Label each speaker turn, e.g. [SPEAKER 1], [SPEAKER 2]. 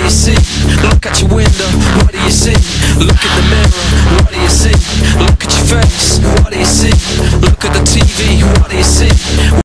[SPEAKER 1] you see? Look out your window, what do you see? Look in the mirror, what do you see? Look at your face.